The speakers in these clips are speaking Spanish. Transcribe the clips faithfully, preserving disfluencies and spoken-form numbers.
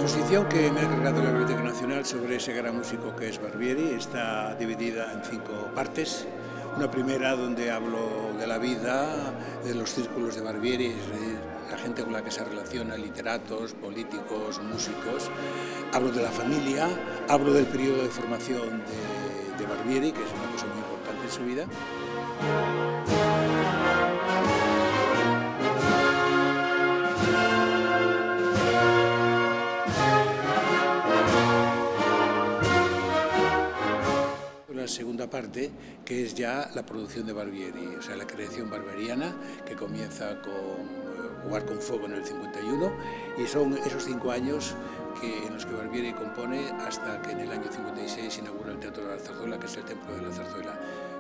exposición que me ha encargado la Biblioteca Nacional sobre ese gran músico que es Barbieri está dividida en cinco partes. Una primera donde hablo de la vida, de los círculos de Barbieri, es decir, la gente con la que se relaciona, literatos, políticos, músicos. Hablo de la familia, hablo del periodo de formación de, de Barbieri, que es una cosa muy importante en su vida. La segunda parte, que es ya la producción de Barbieri, o sea, la creación barberiana, que comienza con Jugar con Fuego en el cincuenta y uno, y son esos cinco años que, en los que Barbieri compone hasta que en el año cincuenta y seis inaugura el Teatro de la Zarzuela, que es el templo de la zarzuela.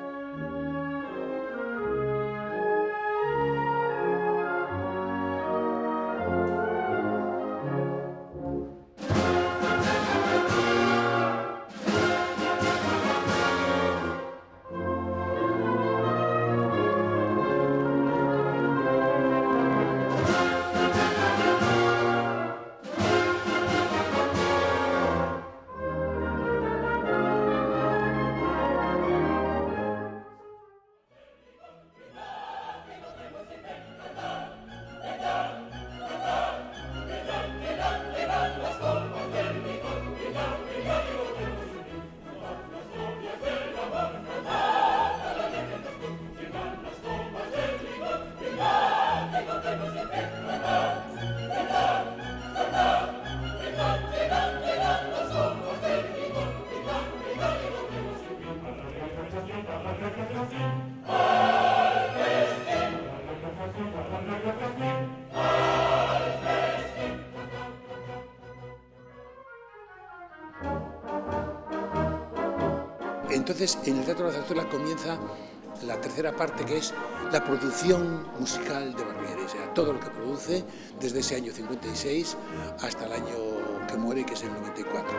Entonces, en el Teatro de la Zarzuela comienza la tercera parte, que es la producción musical de Barbieri, o sea, todo lo que produce desde ese año cincuenta y seis hasta el año que muere, que es el noventa y cuatro.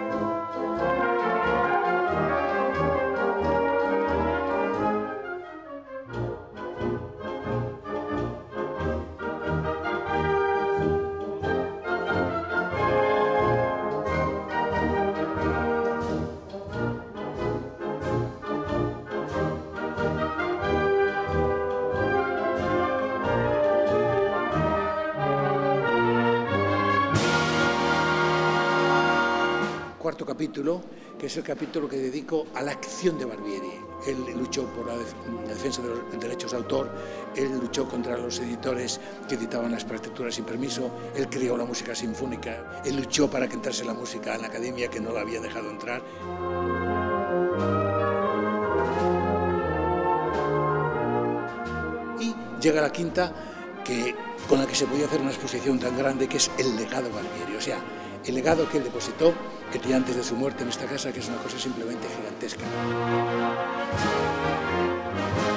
Cuarto capítulo, que es el capítulo que dedico a la acción de Barbieri. Él luchó por la defensa de los derechos de autor, él luchó contra los editores que editaban las partituras sin permiso, él creó la música sinfónica, él luchó para que entrase la música en la academia, que no la había dejado entrar. Y llega la quinta, que, con la que se podía hacer una exposición tan grande, que es el legado Barbieri, o sea, el legado que él depositó el día antes de su muerte en esta casa, que es una cosa simplemente gigantesca.